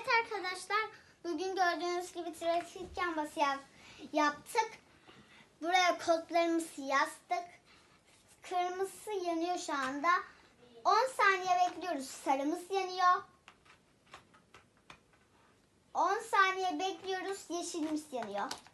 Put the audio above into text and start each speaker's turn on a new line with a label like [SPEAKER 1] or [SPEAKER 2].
[SPEAKER 1] Evet arkadaşlar, bugün gördüğünüz gibi trafik lambası yaptık. Buraya kodlarımızı yazdık. Kırmızı yanıyor şu anda. 10 saniye bekliyoruz. Sarımız yanıyor. 10 saniye bekliyoruz. Yeşilimiz yanıyor.